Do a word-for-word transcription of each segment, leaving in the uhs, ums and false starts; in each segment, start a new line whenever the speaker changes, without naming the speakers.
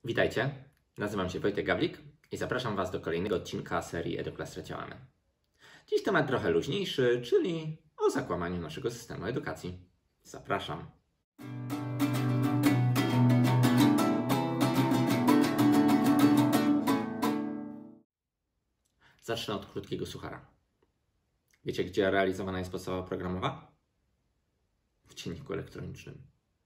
Witajcie, nazywam się Wojtek Gawlik i zapraszam Was do kolejnego odcinka serii EduClass Leciałamy. Dziś temat trochę luźniejszy, czyli o zakłamaniu naszego systemu edukacji. Zapraszam. Zacznę od krótkiego suchara. Wiecie, gdzie realizowana jest podstawa programowa? W dzienniku elektronicznym.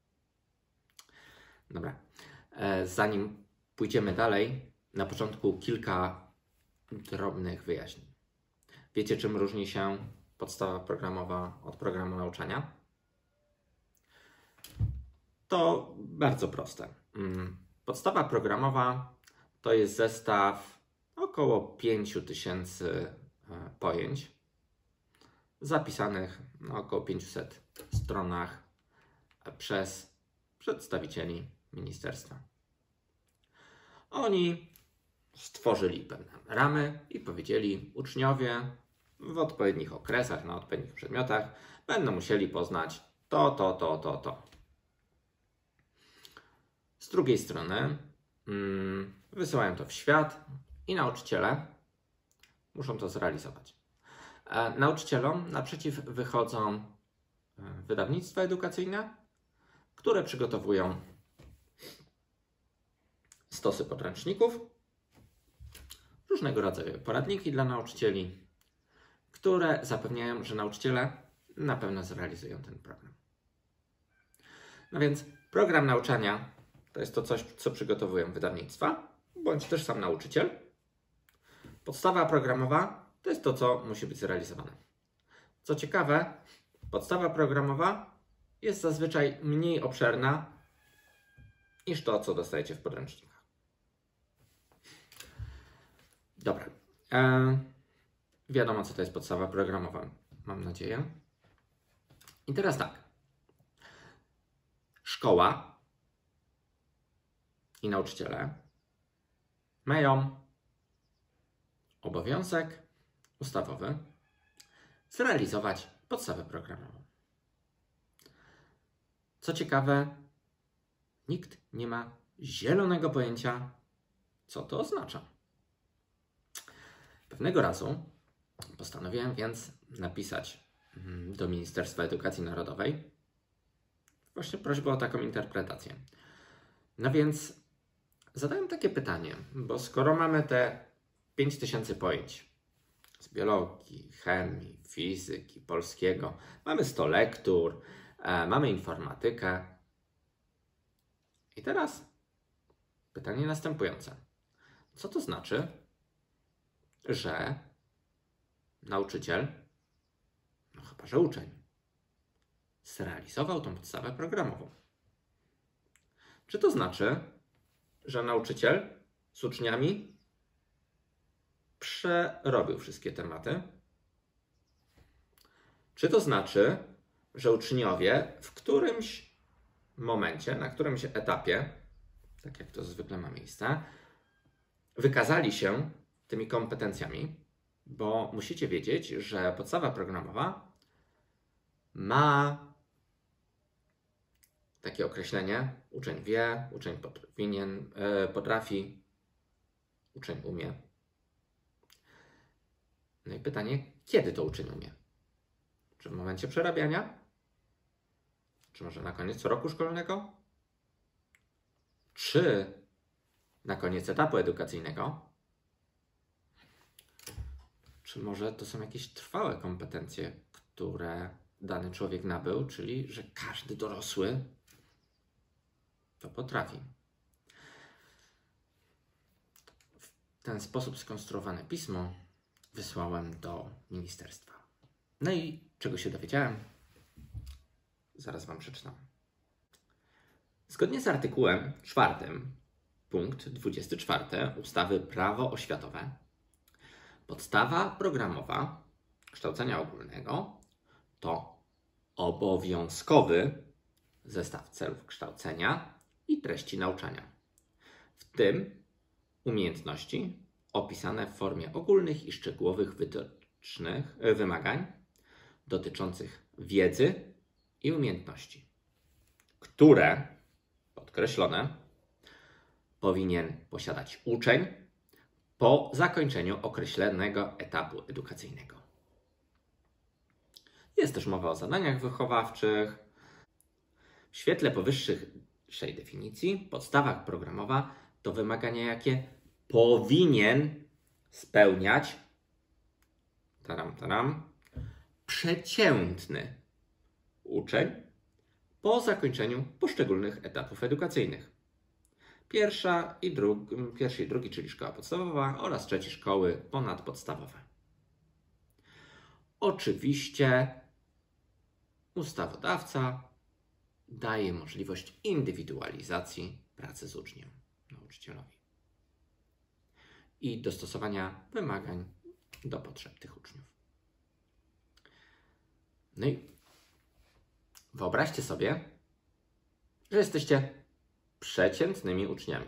Dobra. Zanim pójdziemy dalej, na początku kilka drobnych wyjaśnień. Wiecie, czym różni się podstawa programowa od programu nauczania? To bardzo proste. Podstawa programowa to jest zestaw około pięciu tysięcy pojęć zapisanych na około pięciuset stronach przez przedstawicieli ministerstwa. Oni stworzyli pewne ramy i powiedzieli, uczniowie w odpowiednich okresach, na odpowiednich przedmiotach będą musieli poznać to, to, to, to, to. Z drugiej strony mm, wysyłają to w świat i nauczyciele muszą to zrealizować. E, nauczycielom naprzeciw wychodzą wydawnictwa edukacyjne, które przygotowują stosy podręczników, różnego rodzaju poradniki dla nauczycieli, które zapewniają, że nauczyciele na pewno zrealizują ten program. No więc program nauczania to jest to coś, co przygotowują wydawnictwa, bądź też sam nauczyciel. Podstawa programowa to jest to, co musi być zrealizowane. Co ciekawe, podstawa programowa jest zazwyczaj mniej obszerna niż to, co dostajecie w podręcznikach. Dobra. E, wiadomo, co to jest podstawa programowa, mam nadzieję. I teraz tak. Szkoła i nauczyciele mają obowiązek ustawowy zrealizować podstawę programową. Co ciekawe, nikt nie ma zielonego pojęcia, co to oznacza. Pewnego razu postanowiłem więc napisać do Ministerstwa Edukacji Narodowej właśnie prośbę o taką interpretację. No więc zadałem takie pytanie, bo skoro mamy te pięć tysięcy pojęć z biologii, chemii, fizyki, polskiego, mamy sto lektur, e, mamy informatykę. I teraz pytanie następujące. Co to znaczy, że nauczyciel, no chyba że uczeń, zrealizował tą podstawę programową? Czy to znaczy, że nauczyciel z uczniami przerobił wszystkie tematy? Czy to znaczy, że uczniowie w którymś momencie, na którymś etapie, tak jak to zwykle ma miejsce, wykazali się tymi kompetencjami? Bo musicie wiedzieć, że podstawa programowa ma takie określenie: uczeń wie, uczeń powinien, e, potrafi, uczeń umie. No i pytanie, kiedy to uczeń umie? Czy w momencie przerabiania? Czy może na koniec roku szkolnego? Czy na koniec etapu edukacyjnego? Czy może to są jakieś trwałe kompetencje, które dany człowiek nabył, czyli że każdy dorosły to potrafi? W ten sposób skonstruowane pismo wysłałem do ministerstwa. No i czego się dowiedziałem? Zaraz Wam przeczytam. Zgodnie z artykułem czwartym, punkt dwudziesty czwarty ustawy Prawo oświatowe, podstawa programowa kształcenia ogólnego to obowiązkowy zestaw celów kształcenia i treści nauczania, w tym umiejętności opisane w formie ogólnych i szczegółowych wytycznych wymagań dotyczących wiedzy i umiejętności, które, podkreślone, powinien posiadać uczeń po zakończeniu określonego etapu edukacyjnego. Jest też mowa o zadaniach wychowawczych. W świetle powyższej definicji podstawa programowa to wymagania, jakie powinien spełniać taram, taram, przeciętny uczeń po zakończeniu poszczególnych etapów edukacyjnych. Pierwsza i drugi, pierwszy i drugi, czyli szkoła podstawowa oraz trzeci szkoły ponadpodstawowe. Oczywiście ustawodawca daje możliwość indywidualizacji pracy z uczniem, nauczycielowi i dostosowania wymagań do potrzeb tych uczniów. No i wyobraźcie sobie, że jesteście przeciętnymi uczniami.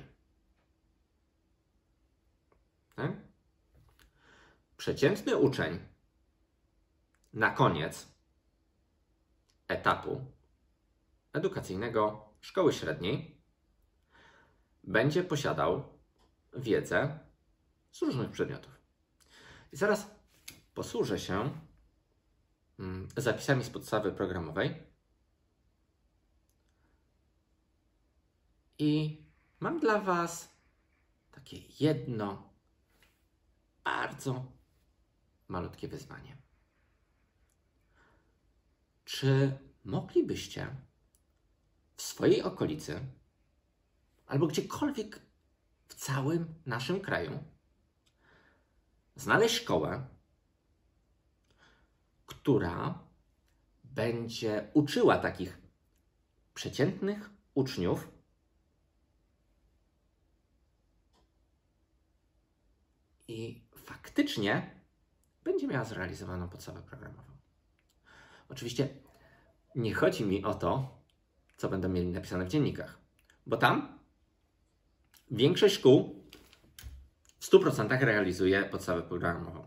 Tak? Przeciętny uczeń na koniec etapu edukacyjnego szkoły średniej będzie posiadał wiedzę z różnych przedmiotów. I zaraz posłużę się zapisami z podstawy programowej i mam dla Was takie jedno bardzo malutkie wyzwanie. Czy moglibyście w swojej okolicy albo gdziekolwiek w całym naszym kraju znaleźć szkołę, która będzie uczyła takich przeciętnych uczniów i faktycznie będzie miała zrealizowaną podstawę programową? Oczywiście nie chodzi mi o to, co będą mieli napisane w dziennikach, bo tam większość szkół w stu procentach realizuje podstawę programową.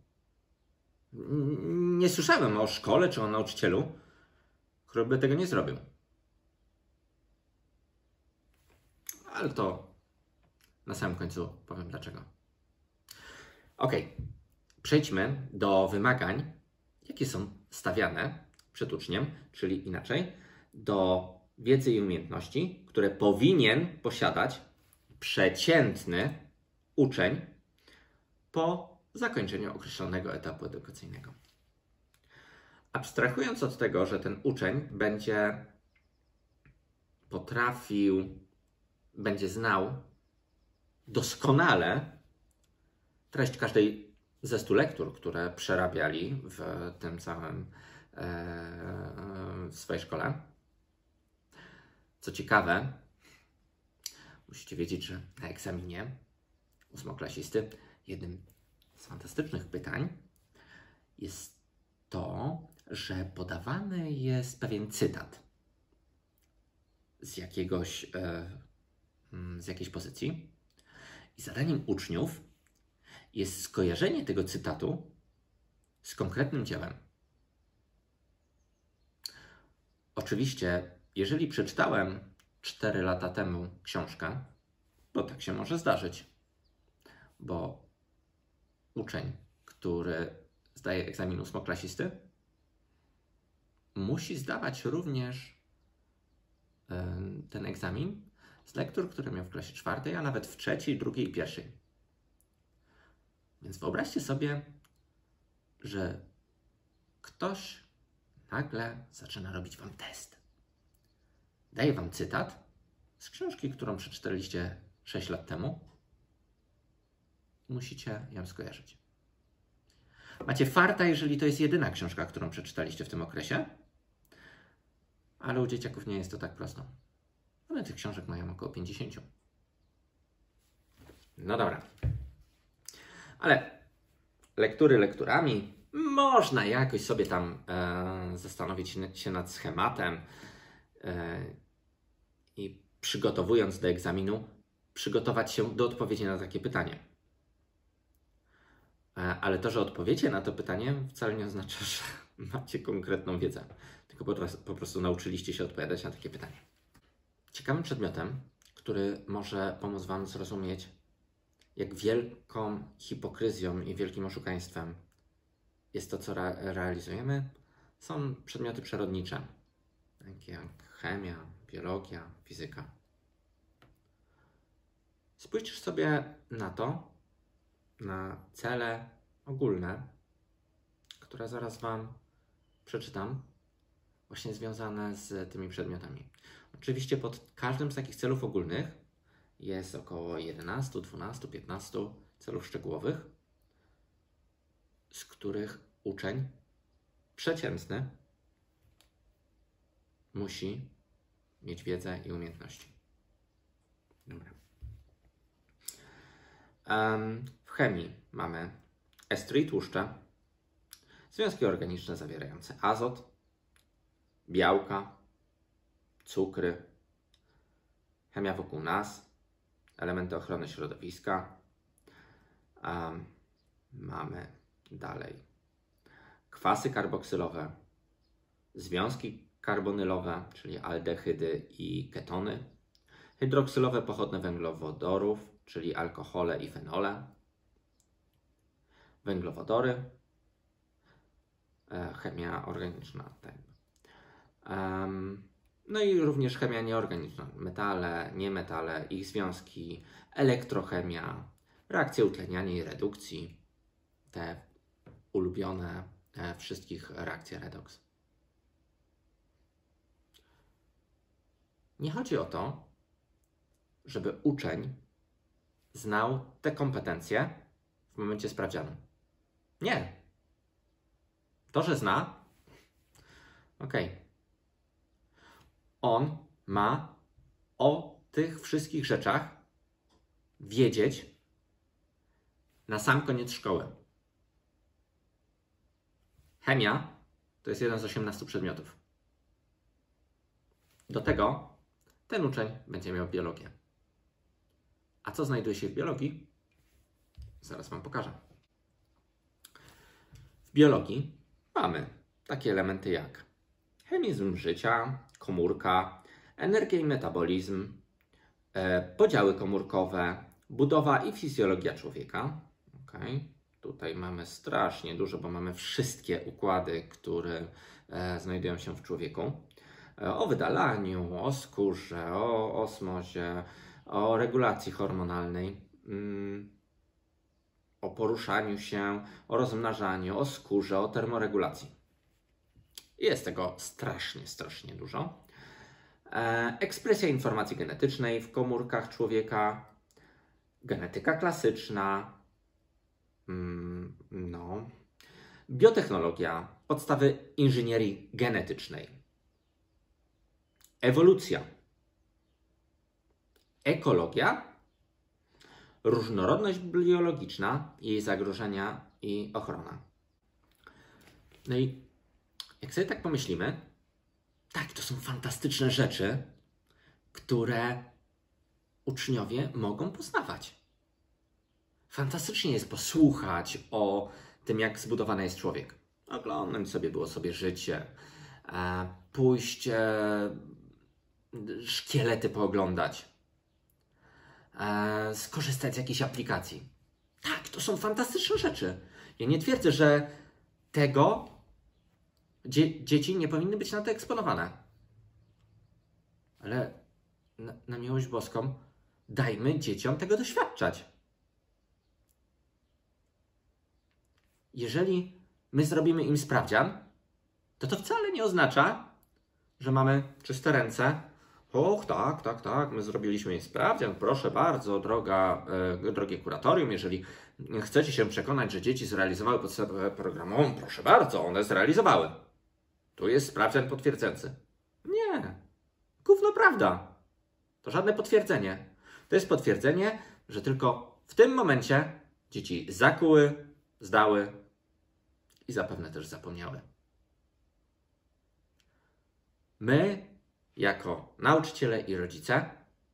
Nie słyszałem o szkole czy o nauczycielu, który by tego nie zrobił. Ale to na samym końcu powiem dlaczego. Ok, przejdźmy do wymagań, jakie są stawiane przed uczniem, czyli inaczej, do wiedzy i umiejętności, które powinien posiadać przeciętny uczeń po zakończeniu określonego etapu edukacyjnego. Abstrahując od tego, że ten uczeń będzie potrafił, będzie znał doskonale treść każdej ze stu lektur, które przerabiali w tym całym e, w swojej szkole. Co ciekawe, musicie wiedzieć, że na egzaminie ósmoklasisty jednym z fantastycznych pytań jest to, że podawany jest pewien cytat z jakiegoś, e, z jakiejś pozycji i zadaniem uczniów jest skojarzenie tego cytatu z konkretnym dziełem. Oczywiście, jeżeli przeczytałem cztery lata temu książkę, bo tak się może zdarzyć, bo uczeń, który zdaje egzamin ósmoklasisty, musi zdawać również ten egzamin z lektur, które miał w klasie czwartej, a nawet w trzeciej, drugiej i pierwszej. Więc wyobraźcie sobie, że ktoś nagle zaczyna robić Wam test. Daje Wam cytat z książki, którą przeczytaliście sześć lat temu. Musicie ją skojarzyć. Macie farta, jeżeli to jest jedyna książka, którą przeczytaliście w tym okresie, ale u dzieciaków nie jest to tak prosto. One tych książek mają około pięćdziesiąt. No dobra. Ale lektury lekturami, można jakoś sobie tam e, zastanowić się nad schematem e, i przygotowując do egzaminu, przygotować się do odpowiedzi na takie pytanie. E, ale to, że odpowiecie na to pytanie, wcale nie oznacza, że macie konkretną wiedzę, tylko po, po prostu nauczyliście się odpowiadać na takie pytanie. Ciekawym przedmiotem, który może pomóc Wam zrozumieć, jak wielką hipokryzją i wielkim oszukaństwem jest to, co re realizujemy, są przedmioty przyrodnicze, takie jak chemia, biologia, fizyka. Spójrzcie sobie na to, na cele ogólne, które zaraz Wam przeczytam, właśnie związane z tymi przedmiotami. Oczywiście pod każdym z takich celów ogólnych jest około jedenaście, dwanaście, piętnaście celów szczegółowych, z których uczeń przeciętny musi mieć wiedzę i umiejętności. Dobra. Um, w chemii mamy estry i tłuszcze, związki organiczne zawierające azot, białka, cukry, chemia wokół nas, elementy ochrony środowiska. Um, mamy dalej kwasy karboksylowe, związki karbonylowe, czyli aldehydy i ketony, hydroksylowe pochodne węglowodorów, czyli alkohole i fenole, węglowodory, e, chemia organiczna. Um, no i również chemia nieorganiczna, metale, niemetale, ich związki, elektrochemia, reakcje utleniania i redukcji, te ulubione e, wszystkich reakcje redoks. Nie chodzi o to, żeby uczeń znał te kompetencje w momencie sprawdzianu. Nie. To, że zna, okej. Okay. On ma o tych wszystkich rzeczach wiedzieć na sam koniec szkoły. Chemia to jest jeden z osiemnastu przedmiotów. Do tego ten uczeń będzie miał biologię. A co znajduje się w biologii? Zaraz Wam pokażę. W biologii mamy takie elementy jak chemizm życia, komórka, energia i metabolizm, e, podziały komórkowe, budowa i fizjologia człowieka. Okay. Tutaj mamy strasznie dużo, bo mamy wszystkie układy, które e, znajdują się w człowieku. E, o wydalaniu, o skórze, o osmozie, o regulacji hormonalnej, mm, o poruszaniu się, o rozmnażaniu, o skórze, o termoregulacji. Jest tego strasznie, strasznie dużo. E, ekspresja informacji genetycznej w komórkach człowieka, genetyka klasyczna, mm, no, biotechnologia, podstawy inżynierii genetycznej, ewolucja, ekologia, różnorodność biologiczna, jej zagrożenia i ochrona. No i jak sobie tak pomyślimy, tak, to są fantastyczne rzeczy, które uczniowie mogą poznawać. Fantastycznie jest posłuchać o tym, jak zbudowany jest człowiek. Oglądać sobie było sobie życie, pójść, szkielety pooglądać, skorzystać z jakiejś aplikacji. Tak, to są fantastyczne rzeczy. Ja nie twierdzę, że tego dzie dzieci nie powinny być na to eksponowane. Ale na, na miłość boską, dajmy dzieciom tego doświadczać. Jeżeli my zrobimy im sprawdzian, to to wcale nie oznacza, że mamy czyste ręce. Och, tak, tak, tak, my zrobiliśmy im sprawdzian, proszę bardzo, droga, e, drogie kuratorium, jeżeli chcecie się przekonać, że dzieci zrealizowały podstawę programową, proszę bardzo, one zrealizowały. Tu jest sprawdzian potwierdzający. Nie, gówno prawda. To żadne potwierdzenie. To jest potwierdzenie, że tylko w tym momencie dzieci zakuły, zdały i zapewne też zapomniały. My, jako nauczyciele i rodzice,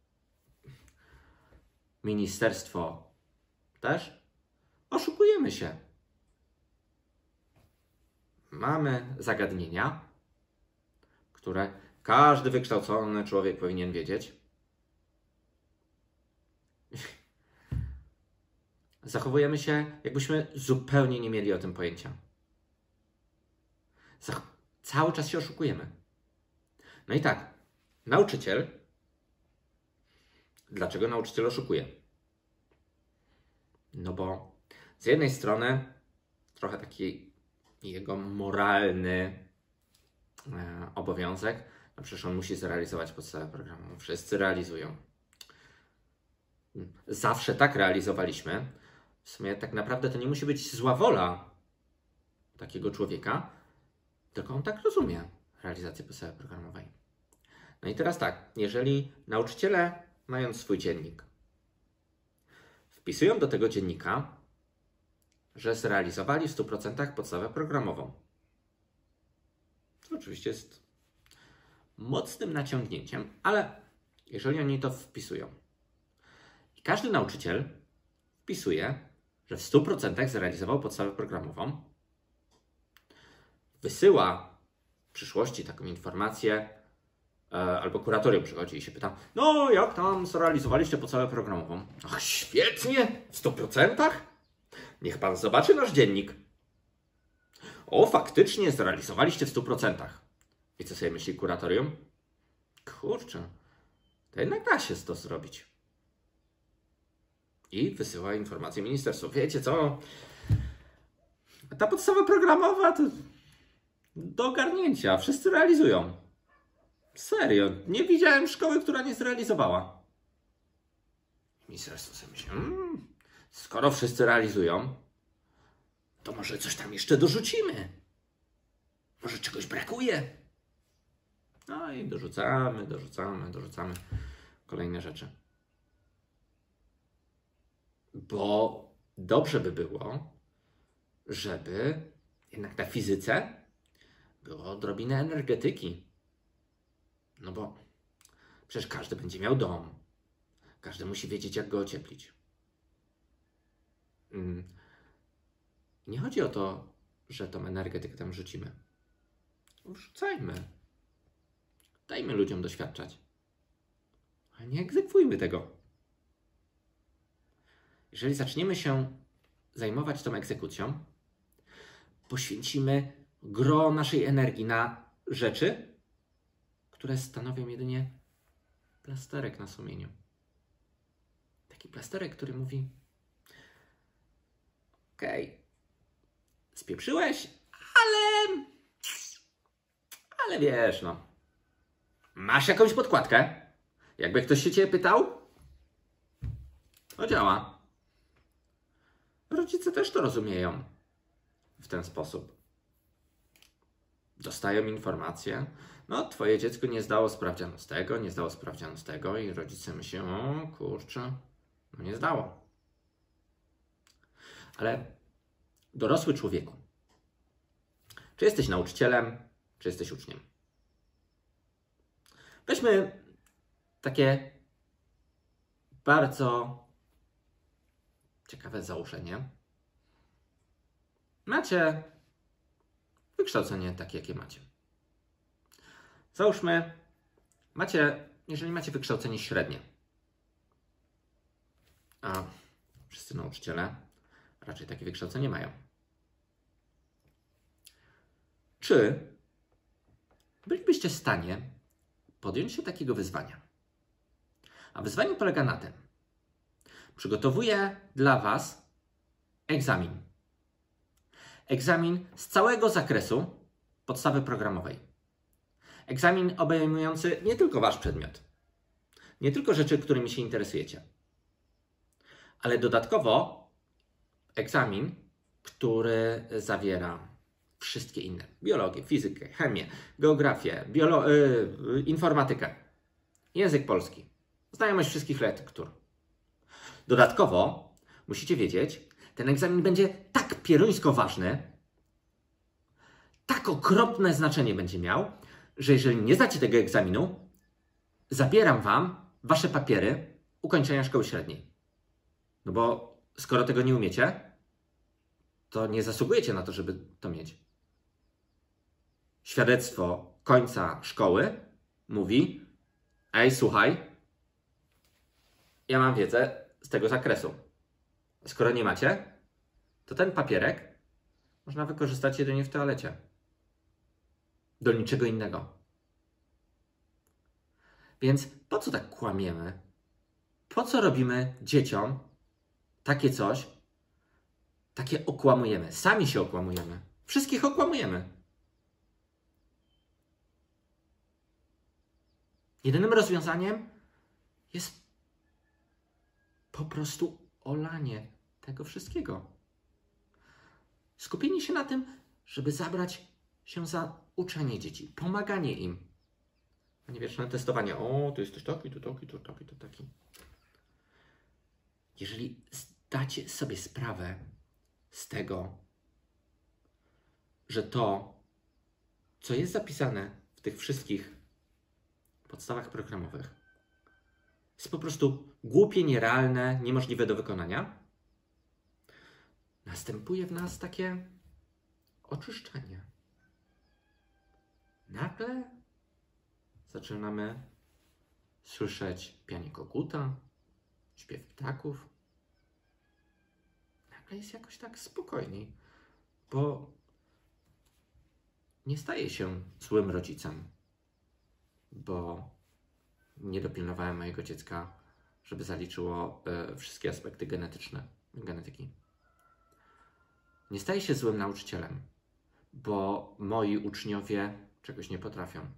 ministerstwo też, oszukujemy się. Mamy zagadnienia, które każdy wykształcony człowiek powinien wiedzieć. Zachowujemy się, jakbyśmy zupełnie nie mieli o tym pojęcia. Zach cały czas się oszukujemy. No i tak, nauczyciel. Dlaczego nauczyciel oszukuje? No bo z jednej strony trochę taki jego moralny e, obowiązek, no przecież on musi zrealizować podstawę programową. Wszyscy realizują. Zawsze tak realizowaliśmy. W sumie tak naprawdę to nie musi być zła wola takiego człowieka, tylko on tak rozumie realizację podstawy programowej. No i teraz tak, jeżeli nauczyciele, mając swój dziennik, wpisują do tego dziennika, że zrealizowali w stu procentach podstawę programową. To oczywiście jest mocnym naciągnięciem, ale jeżeli oni to wpisują i każdy nauczyciel wpisuje, że w stu procentach zrealizował podstawę programową, wysyła w przyszłości taką informację, albo kuratorium przychodzi i się pyta, no jak tam zrealizowaliście podstawę programową? Ach, świetnie, w stu procentach? Niech pan zobaczy nasz dziennik. O, faktycznie zrealizowaliście w stu procentach. I co sobie myśli kuratorium? Kurczę, to jednak da się to zrobić. I wysyła informację ministerstwu. Wiecie co? Ta podstawa programowa to do ogarnięcia. Wszyscy realizują. Serio, nie widziałem szkoły, która nie zrealizowała. Ministerstwo sobie myśli, hmm, skoro wszyscy realizują, to może coś tam jeszcze dorzucimy. Może czegoś brakuje. No i dorzucamy, dorzucamy, dorzucamy kolejne rzeczy. Bo dobrze by było, żeby jednak na fizyce było odrobinę energetyki. No bo przecież każdy będzie miał dom. Każdy musi wiedzieć, jak go ocieplić. Nie chodzi o to, że tą energetykę tam rzucimy. Wrzucajmy. Dajmy ludziom doświadczać. Ale nie egzekwujmy tego. Jeżeli zaczniemy się zajmować tą egzekucją, poświęcimy gro naszej energii na rzeczy, które stanowią jedynie plasterek na sumieniu. Taki plasterek, który mówi, okej, okay, spieprzyłeś, ale, ale wiesz, no, masz jakąś podkładkę? Jakby ktoś się ciebie pytał? No działa. Rodzice też to rozumieją w ten sposób. Dostają informację, no twoje dziecko nie zdało sprawdzianu z tego, nie zdało sprawdzianu z tego i rodzice myślą, o kurczę, no nie zdało. Ale dorosły człowieku, czy jesteś nauczycielem, czy jesteś uczniem? Weźmy takie bardzo ciekawe założenie. Macie wykształcenie takie, jakie macie. Załóżmy, macie, jeżeli macie wykształcenie średnie, a wszyscy nauczyciele raczej takie wykształcenie mają. Czy bylibyście w stanie podjąć się takiego wyzwania? A wyzwanie polega na tym, przygotowuję dla Was egzamin. Egzamin z całego zakresu podstawy programowej. Egzamin obejmujący nie tylko Wasz przedmiot, nie tylko rzeczy, którymi się interesujecie, ale dodatkowo egzamin, który zawiera wszystkie inne. Biologię, fizykę, chemię, geografię, biolo- yy, informatykę, język polski, znajomość wszystkich lektur. Dodatkowo musicie wiedzieć, ten egzamin będzie tak pieruńsko ważny, tak okropne znaczenie będzie miał, że jeżeli nie zdacie tego egzaminu, zabieram Wam Wasze papiery ukończenia szkoły średniej. No bo skoro tego nie umiecie, to nie zasługujecie na to, żeby to mieć. Świadectwo końca szkoły mówi, ej, słuchaj, ja mam wiedzę z tego zakresu. Skoro nie macie, to ten papierek można wykorzystać jedynie w toalecie. Do niczego innego. Więc po co tak kłamiemy? Po co robimy dzieciom takie coś? Takie okłamujemy. Sami się okłamujemy. Wszystkich okłamujemy. Jedynym rozwiązaniem jest po prostu olanie tego wszystkiego. Skupienie się na tym, żeby zabrać się za uczenie dzieci, pomaganie im. A nie wieczne testowanie. O, to jesteś taki, to taki, to taki, to taki. Jeżeli zdacie sobie sprawę z tego, że to, co jest zapisane w tych wszystkich podstawach programowych, jest po prostu głupie, nierealne, niemożliwe do wykonania, następuje w nas takie oczyszczenie. Nagle zaczynamy słyszeć pianie koguta, śpiew ptaków. Nagle jest jakoś tak spokojniej, bo nie staję się złym rodzicem, bo nie dopilnowałem mojego dziecka, żeby zaliczyło y, wszystkie aspekty genetyczne, genetyki. Nie staję się złym nauczycielem, bo moi uczniowie czegoś nie potrafią.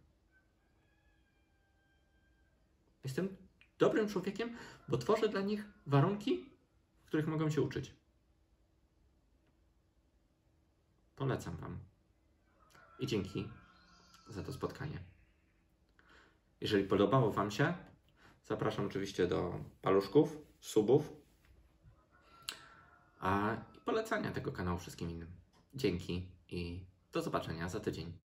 Jestem dobrym człowiekiem, bo tworzę dla nich warunki, w których mogą się uczyć. Polecam Wam. I dzięki za to spotkanie. Jeżeli podobało Wam się, zapraszam oczywiście do paluszków, subów a i polecania tego kanału wszystkim innym. Dzięki i do zobaczenia za tydzień.